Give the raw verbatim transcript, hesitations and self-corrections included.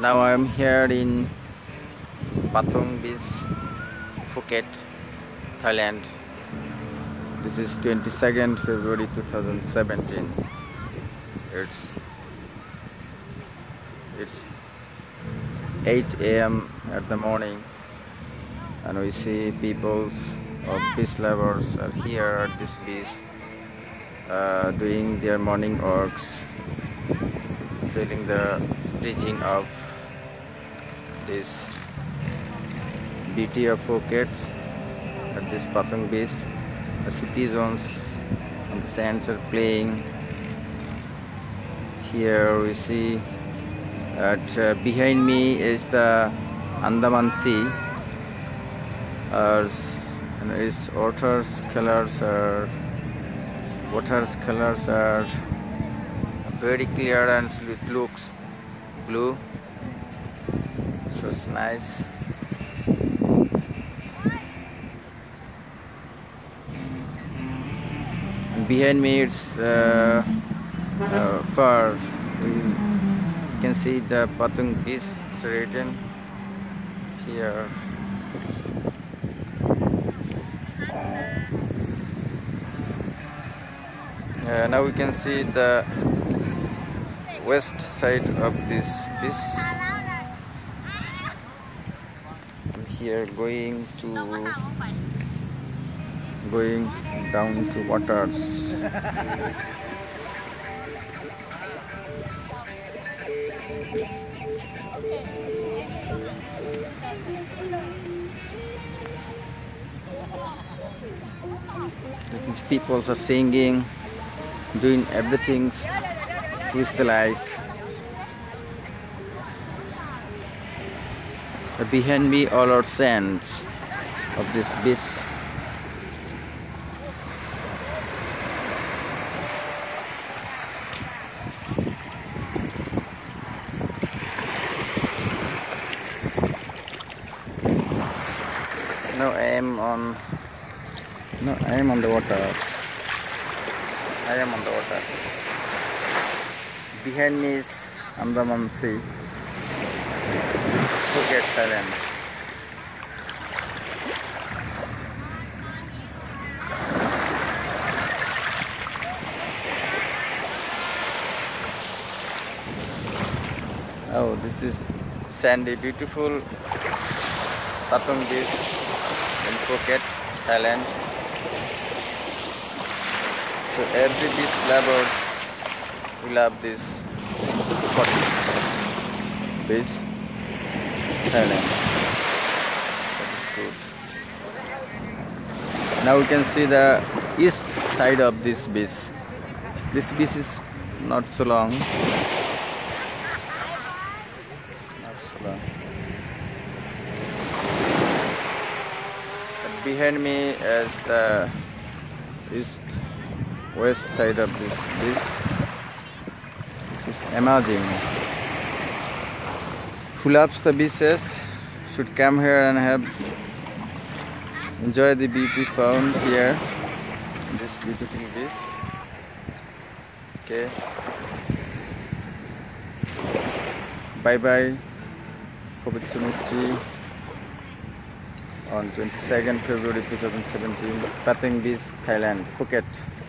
Now I am here in Patong Beach, Phuket, Thailand. This is twenty-second February two thousand seventeen. It's it's eight A M at the morning, and we see people of beach lovers are here at this beach uh, doing their morning walks, feeling the breezing of this beauty of Phuket at this Patong Beach. The sea pigeons on the sands are playing. Here we see that uh, behind me is the Andaman Sea. Uh, and its water's colors are water's colors are very clear and it looks blue. So it's nice. And behind me it's uh, uh, far. We can see the Patong Beach written here. Uh, now we can see the west side of this beach. Here going to going down to waters. These people are singing, doing everything with the light. Behind me all are sands of this beach. Now I am on no I am on the water. I am on the water. Behind me is Andaman Sea. This is Phuket, Thailand. Oh, this is sandy, beautiful Patong Beach in Phuket, Thailand. So every beach lovers will love this beach, Thailand. That is good. Now we can see the east side of this beach. This beach is not so long. It's not so long. But behind me is the east west side of this beach. This is amazing. Who loves the beaches should come here and have enjoy the beauty found here in this beautiful beach. Okay. Bye bye. Pavitra Mistry on twenty-second February two thousand seventeen, Patong Beach, Thailand, Phuket.